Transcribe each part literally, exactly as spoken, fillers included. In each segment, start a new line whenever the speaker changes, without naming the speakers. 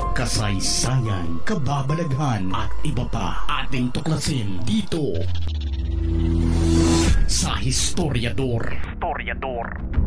kasaysayan, kababalaghan at iba pa ating tuklasin dito sa Historiador. Historiador.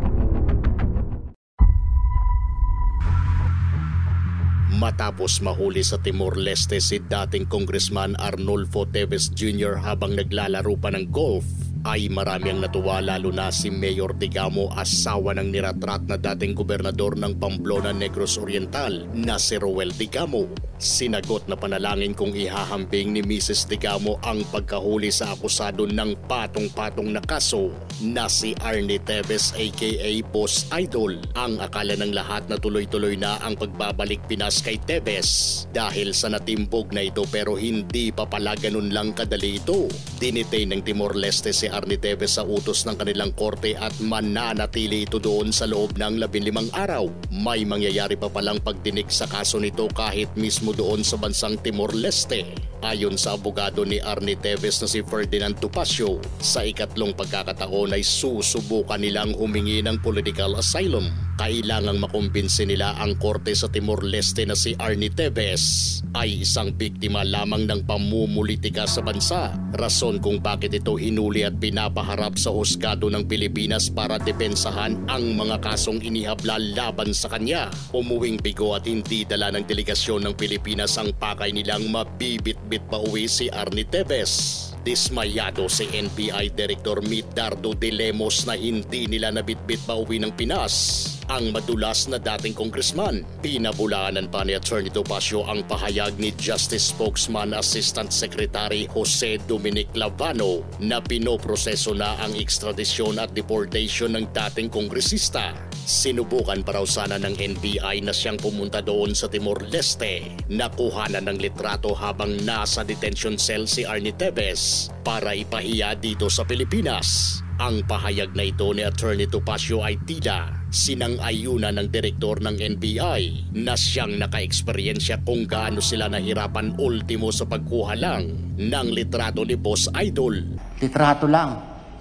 Matapos mahuli sa Timor-Leste si dating Congressman Arnulfo Teves Junior habang naglalaro pa ng golf, ay marami ang natuwa, lalo na si Mayor Digamo, asawa ng niratrat na dating gobernador ng Pamplona Negros Oriental na si Roel Digamo. Sinagot na panalangin kung ihahambing ni Missus Digamo ang pagkahuli sa akusado ng patong-patong na kaso na si Arnie Teves aka Boss Idol. Ang akala ng lahat na tuloy-tuloy na ang pagbabalik Pinas kay Teves dahil sa natimbog na ito, pero hindi pa pala ganun lang kadali ito. Dinitay ng Timor-Leste si Arnie Teves sa utos ng kanilang korte at mananatili ito doon sa loob ng labinlimang araw. May mangyayari pa palang pagdinig sa kaso nito kahit mismo doon sa bansang Timor-Leste. Ayon sa abogado ni Arnie Teves na si Ferdinand Topacio, sa ikatlong pagkakataon ay susubukan nilang humingi ng political asylum. Kailangang makumbinsi nila ang korte sa Timor-Leste na si Arnie Teves ay isang biktima lamang ng pamumulitika sa bansa. Rason kung bakit ito hinuli at pinapaharap sa husgado ng Pilipinas para depensahan ang mga kasong inihabla laban sa kanya. Umuwing bigo at hindi dala ng delegasyon ng Pilipinas ang pakay nilang mabibit-bit pa uwi si Arnie Teves. Dismayado si N B I Director Medardo de Lemos na hindi nila nabitbit pa uwi ng Pinas ang madulas na dating congressman. Pinabulaanan pa ni Attorney Topacio ang pahayag ni Justice Spokesman Assistant Secretary Jose Dominic Lavano na pinoproseso na ang ekstradisyon at deportation ng dating kongresista. Sinubukan pa raw sana ng N B I na siyang pumunta doon sa Timor-Leste. Nakuhanan ng litrato habang nasa detention cell si Arnie Teves para ipahiya dito sa Pilipinas. Ang pahayag na ito ni Attorney Topacio ay tila sinang-ayunan ng direktor ng N B I na siyang naka-eksperyensya kung gaano sila nahirapan ultimo sa pagkuha lang ng litrato ni Boss Idol.
Litrato lang.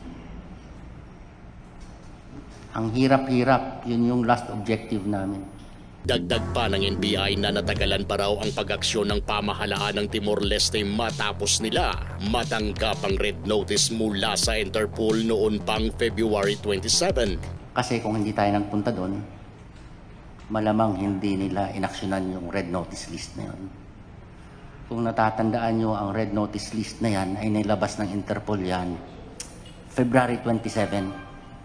Ang hirap-hirap, yun yung last objective namin.
Dagdag pa ng N B I na natagalan pa raw ang pag-aksyon ng pamahalaan ng Timor-Leste matapos nila matanggap ang red notice mula sa Interpol noon pang February twenty-seven.
Kasi kung hindi tayo nagpunta doon, malamang hindi nila inaksyonan yung red notice list na yun. Kung natatandaan nyo, ang red notice list na yan ay nilabas ng Interpol yan February twenty-seven.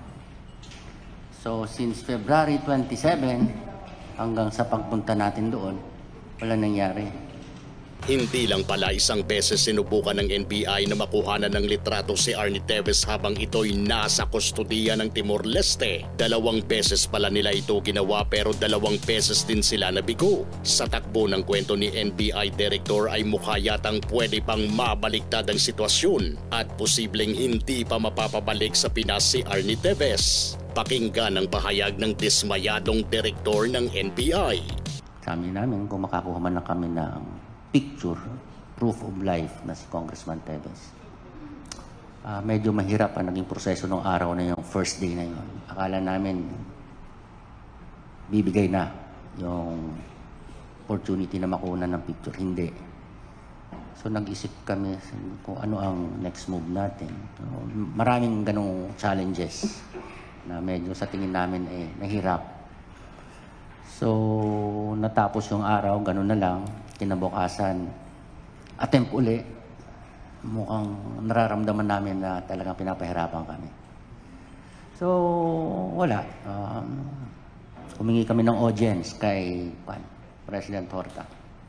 So since February twenty-seven hanggang sa pagpunta natin doon, wala nangyari.
Hindi lang pala isang beses sinubukan ng N B I na makuhanan ng litrato si Arnie Teves habang ito'y nasa kustodiya ng Timor-Leste. Dalawang beses pala nila ito ginawa, pero dalawang beses din sila nabigo. Sa takbo ng kwento ni N B I Director ay mukha yatang pwede pang mabaliktad ang sitwasyon at posibleng hindi pa mapapabalik sa Pinas si Arnie Teves. Pakinggan ang pahayag ng dismayadong direktor ng N B I.
Sabi namin kung makakuha man na kami ng picture, proof of life na si Congressman Teves. Uh, medyo mahirap ang naging proseso ng araw na yung first day na yun. Akala namin bibigay na yung opportunity na makuha ng picture. Hindi. So nag-isip kami kung ano ang next move natin. So, maraming ganong challenges na medyo sa tingin namin eh nahirap. So natapos yung araw, ganun na lang. Kinabukasan, attempt uli. Mukhang nararamdaman namin na talagang pinapahirapan kami. So wala. Um, humingi kami ng audience kay pan, President Horta.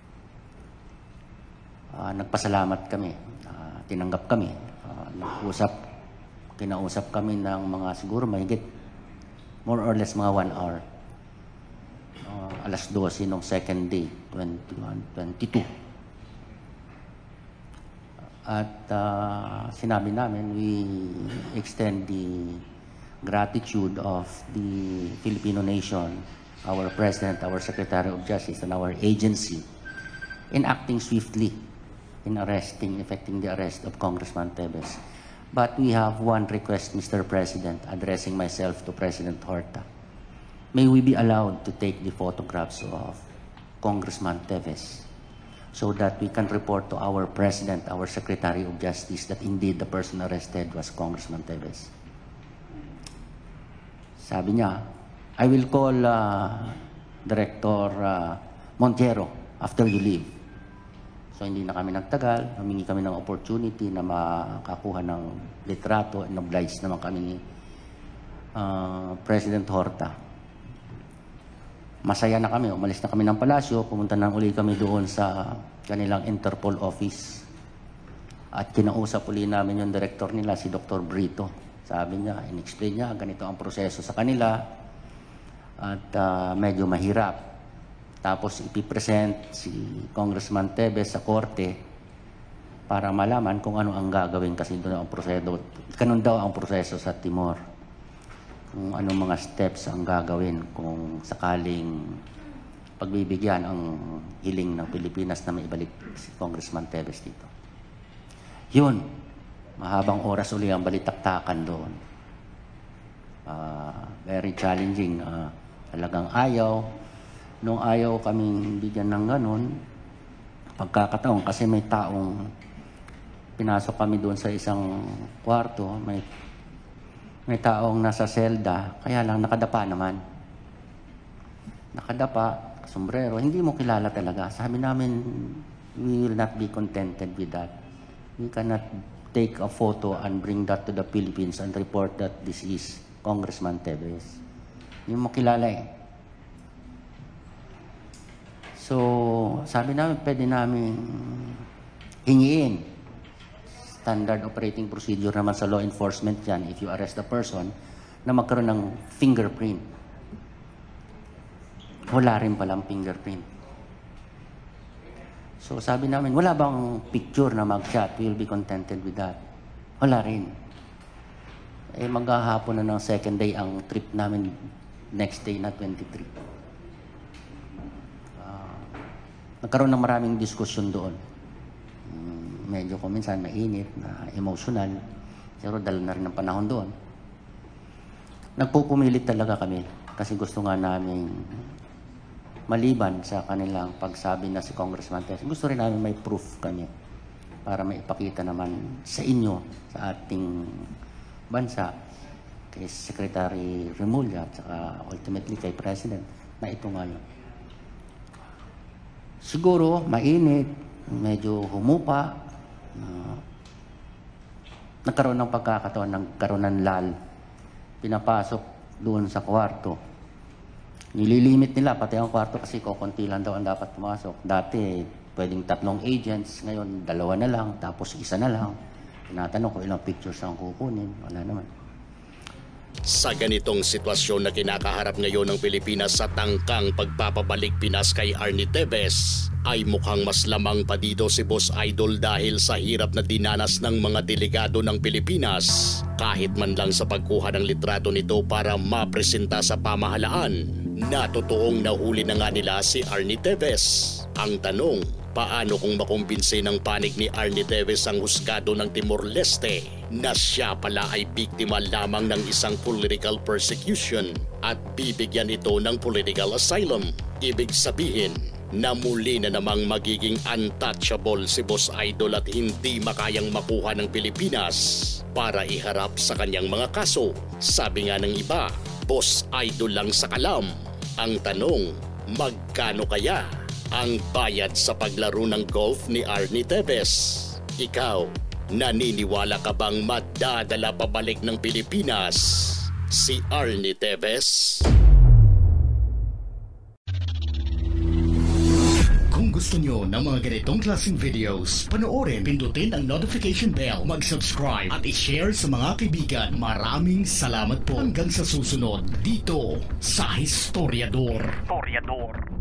Uh, nagpasalamat kami. Uh, tinanggap kami. Uh, nag-usap Kinausap kami ng mga siguro mahigit more or less mga one hour. Uh, alas dose nung second day, twenty-one, twenty-two. At uh, sinabi namin, we extend the gratitude of the Filipino nation, our President, our Secretary of Justice, and our agency in acting swiftly in arresting, effecting the arrest of Congressman Teves. But we have one request, Mister President, addressing myself to President Horta. May we be allowed to take the photographs of Congressman Teves, so that we can report to our President, our Secretary of Justice, that indeed the person arrested was Congressman Teves. Sabi niya, I will call uh, Director uh, Montero after you leave. So hindi na kami nagtagal, humingi kami ng opportunity na makakuha ng litrato, and oblige naman kami ni uh, President Horta. Masaya na kami, umalis na kami ng palasyo, pumunta na uli kami doon sa kanilang Interpol office. At kinausap uli namin yung director nila, si Doctor Brito. Sabi niya, in-explain niya, ganito ang proseso sa kanila at uh, medyo mahirap. Tapos ipipresent si Congressman Teves sa korte para malaman kung ano ang gagawin kasi doon ang proseso. Ganun daw ang proseso sa Timor. Kung anong mga steps ang gagawin kung sakaling pagbibigyan ang hiling ng Pilipinas na maibalik si Congressman Teves dito. Yun, mahabang oras uli ang balitaktakan doon. Uh, very challenging. Uh, talagang ayaw. Nung ayaw kaming bigyan ng ganun, pagkakataon, kasi may taong pinasok kami doon sa isang kwarto, may, may taong nasa selda, kaya lang nakadapa naman. Nakadapa, sombrero, hindi mo kilala talaga. Sabi namin, we will not be contented with that. We cannot take a photo and bring that to the Philippines and report that this is Congressman Teves. Hindi mo kilala eh. So, sabi namin, pwede namin hingiin. Standard operating procedure naman sa law enforcement yan, if you arrest a person, na magkaroon ng fingerprint. Wala rin palang fingerprint. So, sabi namin, wala bang picture na mag-shot? We'll be contented with that. Wala rin. Eh, maghahapon na ng second day ang trip namin next day na twenty-three. Nagkaroon ng maraming diskusyon doon. Um, medyo ko minsan mainit, na emotional. Pero dala na rin ng panahon doon. Nagpupumilit talaga kami kasi gusto nga namin maliban sa kanilang pagsabi na si Congressman Teves. Gusto rin namin may proof kami para maipakita naman sa inyo, sa ating bansa, kay Secretary Remulla at saka ultimately kay President na ito nga yun. Siguro, mainit, medyo humupa, uh, nagkaroon ng pagkakataon, nagkaroon ng lal, pinapasok doon sa kwarto. Nililimit nila, pati ang kwarto kasi kukunti lang daw ang dapat pumasok. Dati, pwedeng tatlong agents, ngayon dalawa na lang, tapos isa na lang. Tinatanong ko ilang pictures ang kukunin, wala naman.
Sa ganitong sitwasyon na kinakaharap ngayon ng Pilipinas sa tangkang pagpapabalik Pinas kay Arnie Teves, ay mukhang mas lamang pa dito si Boss Idol dahil sa hirap na dinanas ng mga delegado ng Pilipinas kahit man lang sa pagkuha ng litrato nito para mapresenta sa pamahalaan na totoong nahuli na nga nila si Arnie Teves. Ang tanong, paano kung makumbinsi ng panig ni Arnie Teves ang husgado ng Timor-Leste na siya pala ay biktima lamang ng isang political persecution at bibigyan ito ng political asylum? Ibig sabihin na muli na namang magiging untouchable si Boss Idol at hindi makayang makuha ng Pilipinas para iharap sa kanyang mga kaso. Sabi nga ng iba, Boss Idol lang sa kalam. Ang tanong, magkano kaya ang bayad sa paglaro ng golf ni Arnie Teves? Ikaw, naniniwala ka bang madadala pabalik ng Pilipinas si Arnie Teves? Kung gusto nyo ng mga ganitong klaseng videos, panoorin, pindutin ang notification bell, mag-subscribe at i-share sa mga kaibigan. Maraming salamat po hanggang sa susunod dito sa Historiador. Historiador.